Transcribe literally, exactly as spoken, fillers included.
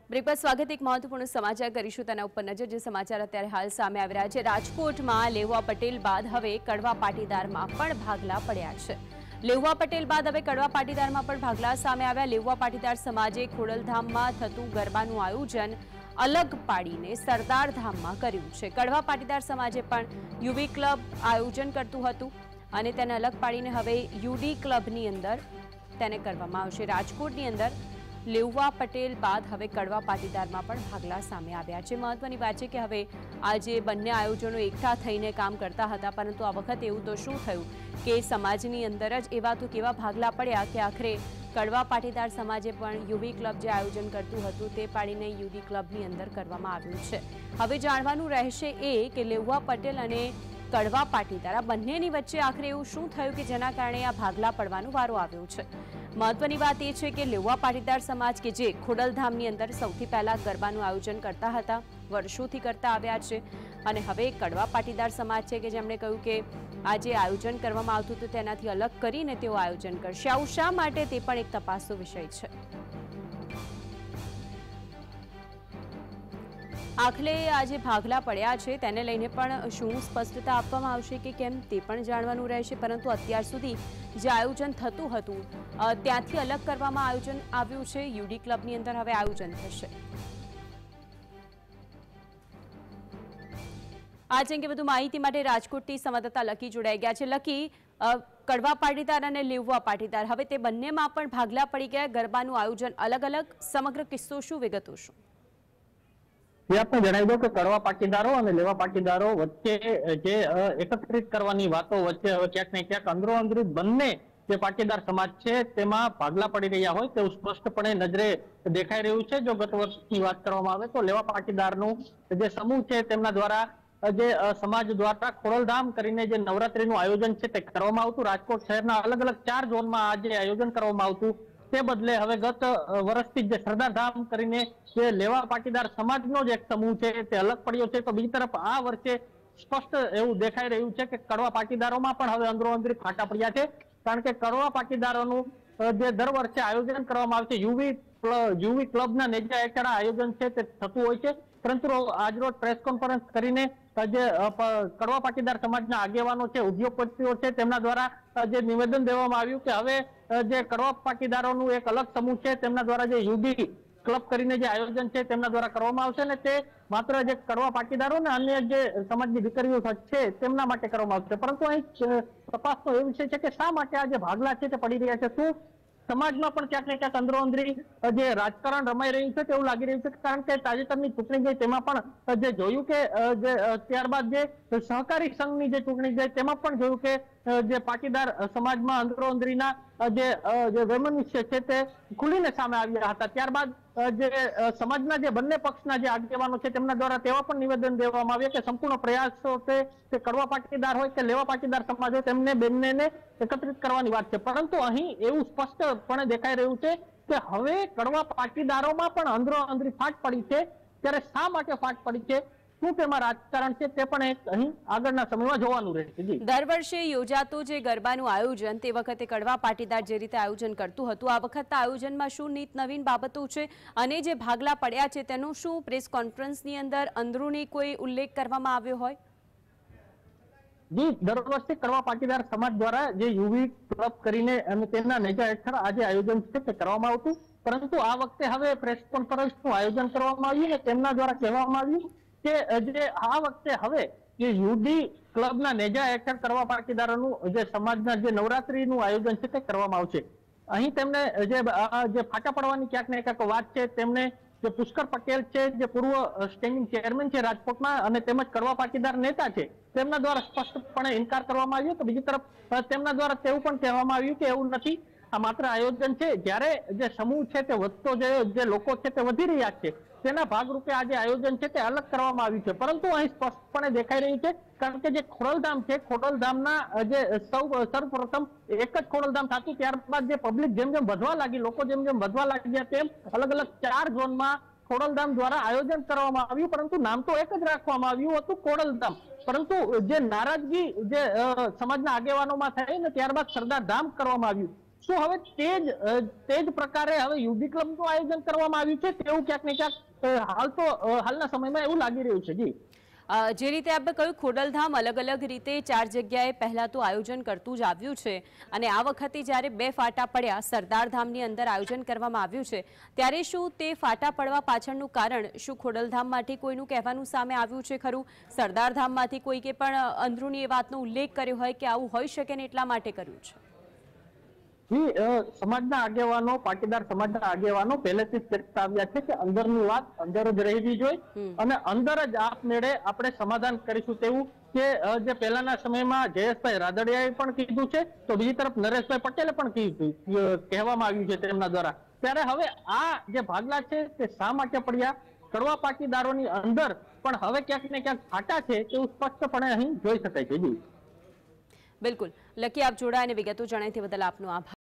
Break પર સ્વાગત। એક મહત્વપૂર્ણ સમાચાર કરીશું તેના ઉપર નજર। જે સમાચાર અત્યારે હાલ સામે આવી રહ્યા છે, રાજકોટમાં લેઉવા પટેલ બાદ હવે કડવા પાટીદારમાં પણ ભાગલા પડ્યા છે। લેઉવા પટેલ બાદ હવે કડવા પાટીદારમાં પણ ભાગલા સામે આવ્યા। લેઉવા પાટીદાર સમાજે ખોડલધામમાં થતું ગરબાનું આયોજન અલગ પાડીને સરદાર ધામમાં કર્યું છે। કડવા પાટીદાર સમાજે પણ યુવી ક્લબ આયોજન કરતું હતું અને તેને અલગ પાડીને હવે યુડી ક્લબની અંદર તેને કરવામાં આવશે। રાજકોટની અંદર લેઉવા પટેલ બાદ હવે કડવા પાટીદારમાં પણ ભાગલા સામે આવ્યા છે। મહત્વની વાત છે કે હવે આજે બંને આયોજનો એકઠા થઈને કામ કરતા હતા, પરંતુ આ વખતે એવું તો શું થયું કે સમાજની અંદર જ એવા તો કેવા ભાગલા પડ્યા કે આખરે કડવા પાટીદાર સમાજે પણ યુવી ક્લબ જે આયોજન કરતું હતું તે પાડીને યુડી ક્લબની અંદર કરવામાં આવ્યું છે। હવે જાણવાનું રહેશે એ કે લેઉવા પટેલ અને કડવા પાટીદાર આ બંનેની વચ્ચે આખરે એવું શું થયું કે જેના કારણે આ ભાગલા પડવાનો વારો આવ્યો છે। મહત્વની વાત એ છે કે લેઉવા પાટીદાર સમાજ કે જે ખોડલધામની અંદર સૌથી પહેલા ગરબાનું આયોજન કરતા હતા, વર્ષોથી કરતા આવ્યા છે, અને હવે કડવા પાટીદાર સમાજ છે કે જેમણે કહ્યું કે આ જે આયોજન કરવામાં આવતું હતું તેનાથી અલગ કરીને તેઓ આયોજન કરશે। આવું શા માટે તે પણ એક તપાસનો વિષય છે। આખલે આજે ભાગલા પડ્યા છે તેને લઈને પણ શું સ્પષ્ટતા આપવામાં આવશે કે કેમ તે પણ જાણવાનું રહેશે, પરંતુ અત્યાર સુધી જે આયોજન થતું હતું ત્યાંથી અલગ કરવામાં આયોજન આવ્યું છે। યુડી ક્લબની અંદર હવે આયોજન થશે। આ અંગે વધુ માહિતી માટે રાજકોટથી સંવાદદાતા લકી જોડાઈ ગયા છે। લકી, કડવા પાટીદાર અને લેઉવા પાટીદાર હવે તે બંનેમાં પણ ભાગલા પડી ગયા, ગરબાનું આયોજન અલગ અલગ, સમગ્ર કિસ્સો શું, વિગતો શું? આપને જણાવી દો કે કડવા પાટીદારો અને લેવા પાટીદારો વચ્ચે જે એકત્રિત કરવાની વાતો વચ્ચે હવે ક્યાંક ને ક્યાંક અંદરો અંદરી બંને જે પાટીદાર સમાજ છે તેમાં ભાગલા પડી રહ્યા હોય તેવું સ્પષ્ટપણે નજરે દેખાઈ રહ્યું છે। જો ગત વર્ષની વાત કરવામાં આવે તો લેવા પાટીદારનું જે સમૂહ છે તેમના દ્વારા જે સમાજ દ્વારા ખોડલધામ કરીને જે નવરાત્રીનું આયોજન છે તે કરવામાં આવતું। રાજકોટ શહેરના અલગ અલગ ચાર ઝોનમાં આ જે આયોજન કરવામાં આવતું તે બદલે હવે ગત વર્ષથી જે સરદાર ધામ કરીને જે લેવા પાટીદાર સમાજનો જ એક સમૂહ છે તે અલગ પડ્યો છે। તો બીજી તરફ આ વર્ષે સ્પષ્ટ એવું દેખાઈ રહ્યું છે કે કડવા પાટીદારોમાં પણ હવે અંદરો અંદરી ફાટા પડ્યા છે, કારણ કે કડવા પાટીદારોનું જે દર વર્ષે આયોજન કરવામાં આવે છે યુવી યુવી ક્લબના નેજા હેઠળ આયોજન છે તે થતું હોય છે, પરંતુ આજરોજ પ્રેસ કોન્ફરન્સ કરીને જે કડવા પાટીદાર સમાજના આગેવાનો છે, ઉદ્યોગપતિઓ છે, તેમના દ્વારા જે નિવેદન દેવામાં આવ્યું કે હવે જે કડવા પાટીદારોનું એક અલગ સમૂહ છે તેમના દ્વારા જે યુડી ક્લબ કરીને જે આયોજન છે તેમના દ્વારા કરવામાં આવશે ને તે માત્ર જે કડવા પાટીદારો ને અન્ય જે સમાજની દીકરીઓ છે તેમના માટે કરવામાં આવશે। પરંતુ અહીં તપાસનો એ વિષય છે કે શા માટે આ જે ભાગલા છે તે પડી રહ્યા છે? શું સમાજમાં પણ ક્યાંક ને ક્યાંક અંદરો અંદરી જે રાજકારણ રમાઈ રહ્યું છે તેવું લાગી રહ્યું છે? કારણ કે તાજેતરની ચૂંટણી ગઈ તેમાં પણ જે જોયું કે જે ત્યારબાદ જે સહકારી સંઘની જે ચૂંટણી ગઈ તેમાં પણ જોયું કે જે પાટીદાર સમાજમાં અંદરો અંદરીના જે વૈમનસ્ય છે તે ખુલીને સામે આવ્યા હતા। ત્યારબાદ જે સમાજના જે બંને પક્ષના જે આગેવાનો છે તેમના દ્વારા તેવા પણ નિવેદન દેવામાં આવ્યા કે સંપૂર્ણ પ્રયાસો છે તે કડવા પાટીદાર હોય કે લેવા પાટીદાર સમાજ હોય તેમને બંનેને એકત્રિત કરવાની વાત છે। પરંતુ અહીં એવું સ્પષ્ટપણે દેખાઈ રહ્યું છે કે હવે કડવા પાટીદારોમાં પણ અંદરો અંદરી ફાટ પડી છે। ત્યારે શા માટે ફાટ પડી છે, શું તેમાં રાજકારણ છે તે પણ એક અહીં આગળના સમયમાં જોવાનું રહેશે। દર વર્ષે યોજાતું જે ગરબાનું આયોજન તે વખતે કડવા પાટીદાર જે રીતે આયોજન કરતું હતું, આ વખતના આયોજનમાં શું નીત નવીન બાબતો છે અને જે ભાગલા પડ્યા છે તેનું શું પ્રેસ કોન્ફરન્સની અંદર અંદરૂની કોઈ ઉલ્લેખ કરવામાં આવ્યો હોય? જી, દર વર્ષે કડવા પાટીદાર સમાજ દ્વારા જે યુવી ક્લબ કરીને અને તેમના નેજા હેઠળ આ જે આયોજન છે તે કરવામાં આવતું, પરંતુ આ વખતે હવે પ્રેસ કોન્ફરન્સનું આયોજન કરવામાં આવ્યું અને તેમના દ્વારા કહેવામાં આવ્યું કે જે આ વખતે હવે જે યુડી ક્લબના નેજા હેઠળ કડવા પાટીદારોનું જે સમાજના જે નવરાત્રીનું આયોજન છે તે કરવામાં આવશે। અહીં તેમને જે જે ફાટા પડવાની ક્યાંક ને ક્યાંક વાત છે, તેમને જે પુષ્કર પટેલ છે જે પૂર્વ સ્ટેન્ડિંગ ચેરમેન છે રાજકોટમાં અને તેમજ કડવા પાટીદાર નેતા છે તેમના દ્વારા સ્પષ્ટપણે ઇનકાર કરવામાં આવ્યો। તો બીજી તરફ તેમના દ્વારા તેવું પણ કહેવામાં આવ્યું કે એવું નથી, આ માત્ર આયોજન છે। જ્યારે જે સમૂહ છે તે વધતો જે લોકો છે તે વધી રહ્યા છે તેના ભાગરૂપે આ જે આયોજન છે તે અલગ કરવામાં આવ્યું છે। પરંતુ અહીં સ્પષ્ટપણે દેખાઈ રહ્યું છે કારણ કે જે ખોડલધામ છે, ખોડલધામના જે સૌ સર્વપ્રથમ એક જ ખોડલધામ થતું, ત્યારબાદ જે પબ્લિક જેમ જેમ વધવા લાગી, લોકો જેમ જેમ વધવા લાગ્યા તેમ અલગ અલગ ચાર ઝોનમાં ખોડલધામ દ્વારા આયોજન કરવામાં આવ્યું, પરંતુ નામ તો એક જ રાખવામાં આવ્યું હતું ખોડલધામ। પરંતુ જે નારાજગી જે સમાજના આગેવાનોમાં થઈ ને ત્યારબાદ સરદાર ધામ કરવામાં આવ્યું, શું હવે તે જ અ, તે જ પ્રકારે હવે યુબી ક્લબનું આયોજન કરવામાં આવ્યું છે તેવું ક્યાંક ને ક્યાંક અ, હાલ તો અ, હાલના સમયમાં એવું લાગી રહ્યું છે જી અ, જે રીતે આપણે કહ્યું ખોડલધામ અલગ અલગ રીતે ચાર જગ્યાએ પહેલા તો આયોજન કરતું જ આવ્યું છે અને આ વખતે જ્યારે બે ફાટા પડ્યા સરદાર ધામની અંદર આયોજન કરવામાં આવ્યું છે ત્યારે શું તે ફાટા પડવા પાછળનું કારણ શું ખોડલધામમાંથી કોઈનું કહેવાનું સામે આવ્યું છે ખરું સરદાર ધામમાંથી કોઈકે પણ અંદરૂની એ વાતનો ઉલ્લેખ કર્યો હોય કે આવું હોઈ શકે ને એટલા માટે કર્યું છે? જી અ, સમાજના આગેવાનો પાટીદાર સમાજના આગેવાનો પહેલેથી જ કહેતા આવ્યા છે કે અંદરની વાત અંદર જ રહેવી જોઈએ અને અંદર જ આપમેળે આપણે સમાધાન કરીશું તેવું કે અ, જે પહેલાના સમયમાં જયેશભાઈ રાદડિયાએ પણ કીધું છે તો બીજી તરફ નરેશભાઈ પટેલે પણ કીધું અ, કહેવામાં આવ્યું છે તેમના દ્વારા. ત્યારે હવે આ જે ભાગલા છે તે શા માટે પડ્યા, કડવા પાટીદારોની અંદર પણ હવે ક્યાંક ને ક્યાંક ફાટા છે તેવું સ્પષ્ટપણે અહીં જોઈ શકાય છે જી. બિલકુલ લકી આપ જોડાઈને વિગતો જણાવી તે બદલ આપનો આભાર.